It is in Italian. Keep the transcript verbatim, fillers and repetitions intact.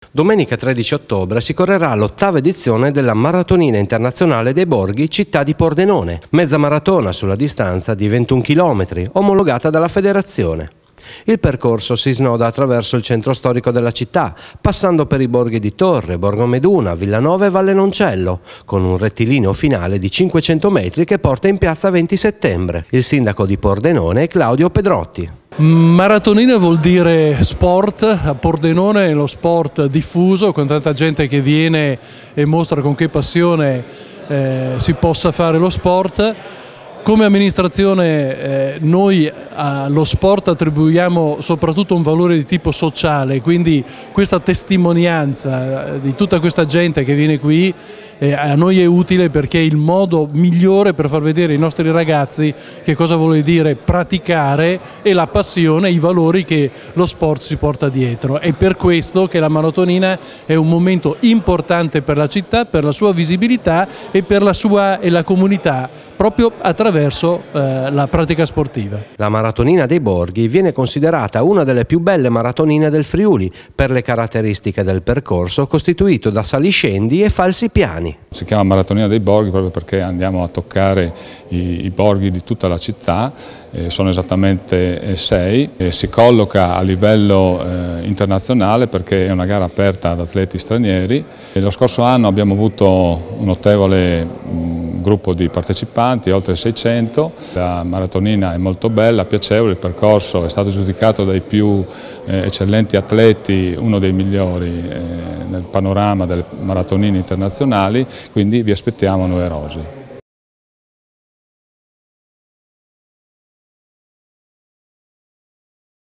Domenica tredici ottobre si correrà l'ottava edizione della Maratonina Internazionale dei Borghi Città di Pordenone, mezza maratona sulla distanza di ventuno chilometri, omologata dalla federazione. Il percorso si snoda attraverso il centro storico della città, passando per i borghi di Torre, Borgomeduna, Villanova e Valle Noncello, con un rettilineo finale di cinquecento metri che porta in piazza venti settembre. Il sindaco di Pordenone è Claudio Pedrotti. Maratonina vuol dire sport, a Pordenone è lo sport diffuso, con tanta gente che viene e mostra con che passione eh, si possa fare lo sport. Come amministrazione eh, noi allo sport attribuiamo soprattutto un valore di tipo sociale, quindi questa testimonianza di tutta questa gente che viene qui eh, a noi è utile perché è il modo migliore per far vedere ai nostri ragazzi che cosa vuol dire praticare e la passione, i valori che lo sport si porta dietro. È per questo che la maratonina è un momento importante per la città, per la sua visibilità e per la sua e la comunità, proprio attraverso eh, la pratica sportiva. La Maratonina dei Borghi viene considerata una delle più belle maratonine del Friuli per le caratteristiche del percorso costituito da saliscendi e falsi piani. Si chiama Maratonina dei Borghi proprio perché andiamo a toccare i, i borghi di tutta la città, eh, sono esattamente eh, sei, e si colloca a livello eh, internazionale perché è una gara aperta ad atleti stranieri. E lo scorso anno abbiamo avuto un notevole mh, gruppo di partecipanti, oltre seicento. La maratonina è molto bella, piacevole, il percorso è stato giudicato dai più eh, eccellenti atleti, uno dei migliori eh, nel panorama delle maratonine internazionali, quindi vi aspettiamo numerosi.